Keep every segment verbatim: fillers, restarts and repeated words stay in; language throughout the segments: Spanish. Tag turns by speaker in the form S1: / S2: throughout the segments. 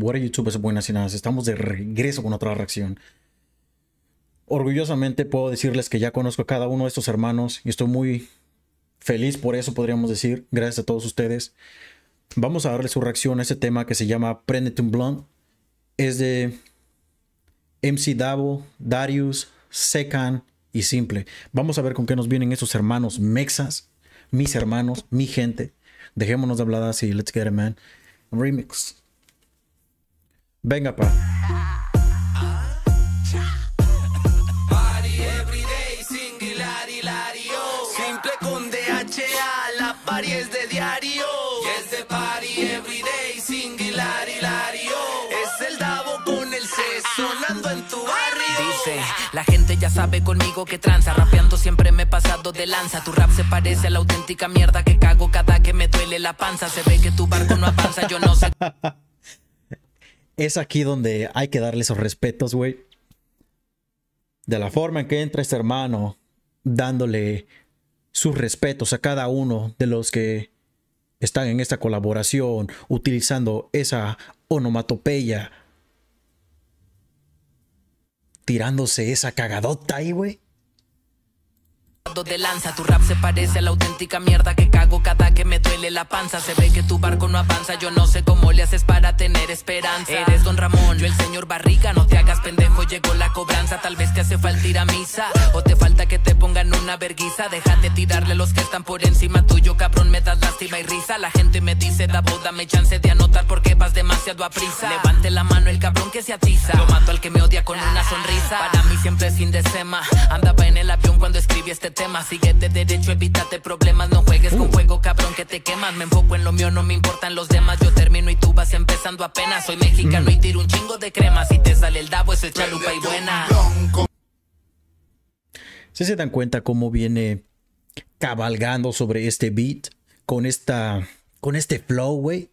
S1: Buena YouTubers, buenas y nada. Estamos de regreso con otra reacción. Orgullosamente puedo decirles que ya conozco a cada uno de estos hermanos y estoy muy feliz por eso, podríamos decir. Gracias a todos ustedes. Vamos a darle su reacción a este tema que se llama Préndete un Blunt. Es de M C Davo, Darius, Secan y Simple. Vamos a ver con qué nos vienen estos hermanos mexas, mis hermanos, mi gente. Dejémonos de habladas y let's get it, man. Remix. Venga, pa.
S2: Simple con D H A, la party es de diario. Es de party everyday, singular hilario. Es el Davo con el C sonando en tu barrio.
S3: Dice, la gente ya sabe conmigo que tranza. Rapeando siempre me he pasado de lanza. Tu rap se parece a la auténtica mierda que cago cada que me duele la panza. Se ve que tu barco no avanza, yo no sé.
S1: Es aquí donde hay que darle esos respetos, güey. De la forma en que entra este hermano, dándole sus respetos a cada uno de los que están en esta colaboración, utilizando esa onomatopeya, tirándose esa cagadota ahí, güey.
S3: De lanza, tu rap se parece a la auténtica mierda que cago cada que me duele la panza. Se ve que tu barco no avanza, yo no sé cómo le haces para tener esperanza. Eres Don Ramón, yo el señor Barriga, no te hagas pendejo, llegó la cobranza. Tal vez te hace falta ir a misa, o te falta que te pongan una verguiza. Deja de tirarle a los que están por encima tuyo, cabrón, me das lástima y risa. La gente me dice, Davo, dame chance de anotar porque vas demasiado a prisa. Levante la mano el cabrón que se atiza, lo mato al que me odia con una sonrisa. Para mí siempre es fin de sema, andaba en el avión cuando escribí este tema. Síguete derecho, evítate problemas, no juegues uh. con fuego, cabrón, que te quemas. Me enfoco en lo mío, no me importan los demás. Yo termino y tú vas empezando apenas. Soy mexicano mm. y tiro un chingo de crema. Si te sale el Davo, es el chalupa y buena.
S1: ¿Sí se dan cuenta cómo viene cabalgando sobre este beat? Con esta, con este flow, güey.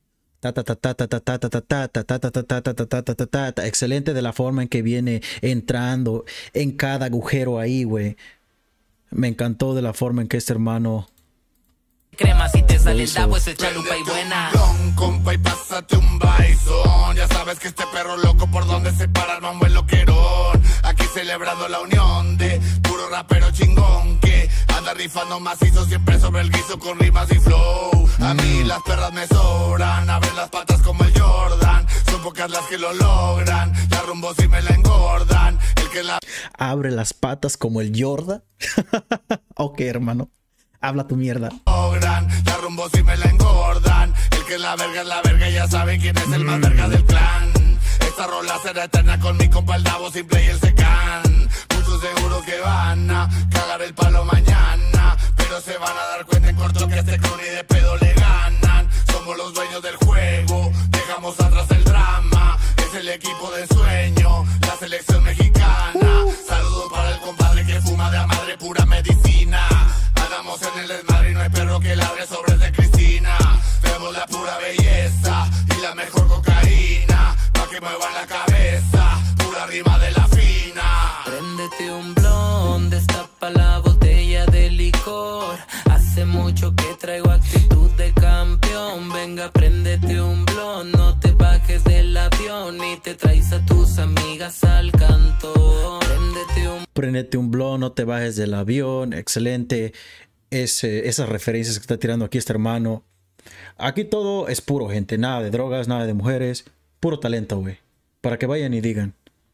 S1: Excelente de la forma en que viene entrando en cada agujero ahí, güey. Me encantó de la forma en que este hermano
S3: crema, si te sale el Davo, es el chalupa y buena.
S2: Compa, y pásate un bison. Ya sabes que este perro loco por donde se para el mambo el loquerón. Aquí celebrando la unión de puro rapero chingón que anda rifando macizo siempre sobre el guiso con rimas y flow. A mí las perras me sobran, abren las patas como el Jordan. Son pocas las que lo logran, la rumbo si me la engordan. El que la
S1: abre las patas como el Jordan. Ok, hermano. Habla tu mierda.
S2: La rumbo si me la engordan. El que es la verga es la verga, ya saben quién es el más verga del clan. Esta rola será eterna con mi compa el Davo, Simple y el Secan. Muchos seguro que van a cagar el palo mañana, pero se van a dar cuenta en corto que este crew ni de pedo le ganan. Somos los dueños del juego, dejamos atrás el drama. Es el equipo de ensueño, la selección mexicana. Saludo para el compadre que fuma de a madre pura medicina. Andamos en el desmadre y no hay perro que ladre sobre de Cristina. Vemos la pura belleza y la mejor cocaína, pa' que muevan la cabeza, pura rima de la fina.
S3: Préndete un blond, destapa la botella de licor. Hace mucho que traigo actitud de campeón. Venga, préndete un blond, no te bajes del avión y te traes a tus amigas al cantón. Préndete un
S1: Préndete un blond, no te bajes del avión. Excelente. Ese, esas referencias que está tirando aquí este hermano. Aquí todo es puro, gente. Nada de drogas, nada de mujeres. Puro talento, güey. Para que vayan y digan.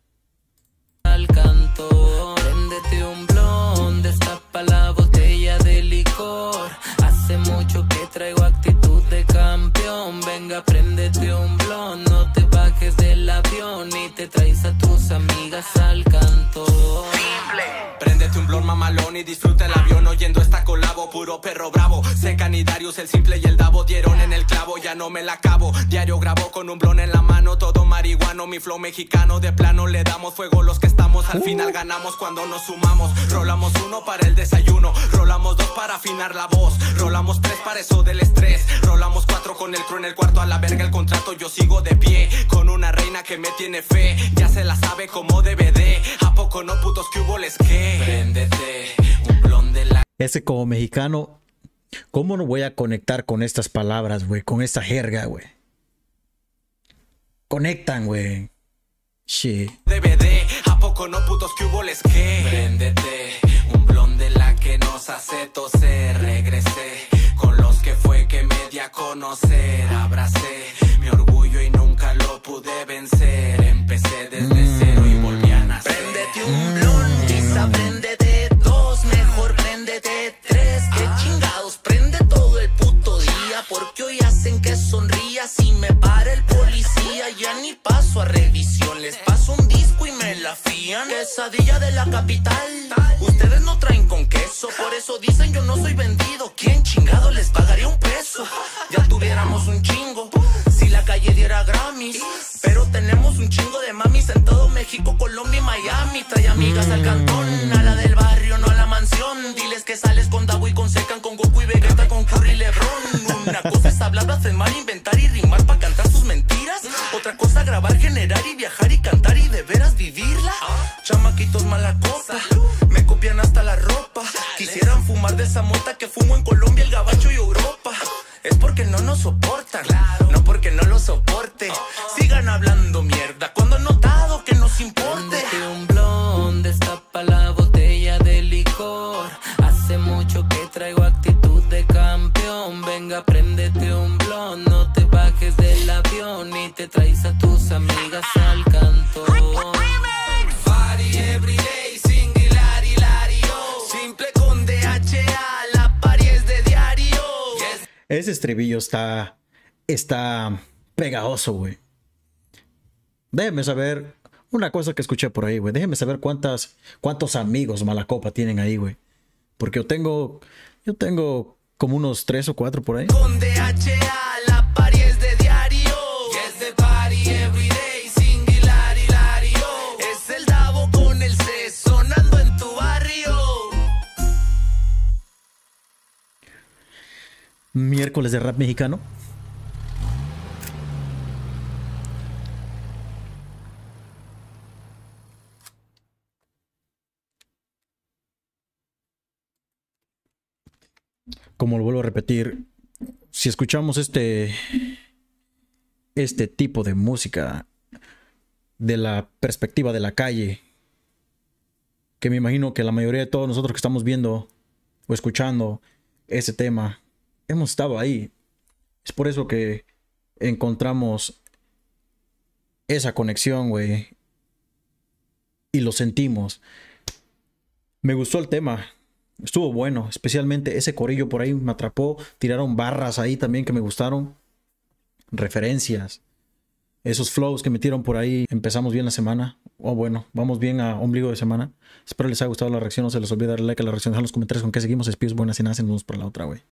S3: Al canto, préndete un blond, destapa la botella de licor. Hace mucho que traigo actitud de campeón. Venga, préndete un blond, no te bajes del avión y te traes a tus amigas al canto.
S2: Simple. Préndete un blond mamalón y disfruta el avión oyendo esta colabo, puro perro bravo. Secan y Darius, el Simple y el Davo dieron en el clavo, ya no me la acabo. Diario grabo con un blond en la mano, todo marihuano, mi flow mexicano de plano. Le damos fuego los que estamos, al final ganamos cuando nos sumamos. Rolamos uno para el desayuno, rolamos dos para afinar la voz, rolamos tres para eso del estrés, rolamos cuatro con el crew en el cuarto. A la verga el contrato, yo sigo de pie con una reina que me tiene fe, ya se la sabe como D V D. ¿A poco no, putos, que hubo les que? Préndete un blond de la...
S1: Ese como mexicano, ¿cómo no voy a conectar con estas palabras, güey? Con esta jerga, güey. conectan, güey. Shit.
S4: D V D, ¿a poco no putos que hubo les que? Préndete, un blon de la que nos hace toser. Regresé con los que fue que me di a conocer. Abracé mi orgullo y nunca lo pude vencer. Empecé desde
S1: Mm.
S4: cero y volví a nacer.
S3: Préndete un blon, quizá préndete dos, mejor préndete tres. Que chingados, prende todo el puto día, porque hoy hacen que sonría. Si me para el policía, ya ni paso a revisión. Les paso un disco y me la fían. Quesadilla de la capital, ustedes no traen con queso, por eso dicen yo no soy vendido. ¿Quién chingado les pagaría un peso? Ya tuviéramos un chingo si la calle diera Grammys, pero tenemos un chingo de mamis en todo México, Colombia y Miami. Trae amigas al cantón, a la del barrio, no a la mansión. Diles que sales con Dabu y con Secan, con Goku y Vegeta, con Curry y Lebron. Una cosa es hablar, blasfemar, inventar y rimar para cantar sus mentiras. Otra cosa grabar, generar y viajar y cantar y de veras vivirla. Chamaquitos mala copa, me copian hasta la ropa. Quisieran fumar de esa mota que fumo en Colombia, el gabacho y Europa. Es porque no nos soportan, no porque no lo soporte. Sigan hablando mierda cuando han notado que nos importe. Préndete un blon, destapa la botella de licor. Hace mucho que traigo actitud de campeón. Venga, préndete un blon, no te bajes del avión y te traes a tus amigas al cantón. Party everyday, singular hilario. Simple con D H A, la party es de diario. Yes.
S1: Ese estribillo está, está pegajoso, güey. Déjeme saber una cosa que escuché por ahí, güey. Déjeme saber cuántas, cuántos amigos Malacopa tienen ahí, güey. Porque yo tengo, yo tengo como unos tres o cuatro por ahí.
S3: Con D H A, la party es de diario. Yes, the party everyday, singular hilario. Es el Davo con el C sonando en tu barrio.
S1: Miércoles de rap mexicano. Como lo vuelvo a repetir, si escuchamos este, este tipo de música de la perspectiva de la calle, que me imagino que la mayoría de todos nosotros que estamos viendo o escuchando ese tema, hemos estado ahí. Es por eso que encontramos esa conexión, güey. Y lo sentimos. Me gustó el tema. Estuvo bueno. Especialmente ese corillo por ahí me atrapó. Tiraron barras ahí también que me gustaron. Referencias. Esos flows que metieron por ahí. Empezamos bien la semana. O oh, bueno, vamos bien a ombligo de semana. Espero les haya gustado la reacción. No se les olvide darle like a la reacción. Dejar en los comentarios con qué seguimos. Espíos buenas y nada. Nos vemos para la otra, güey.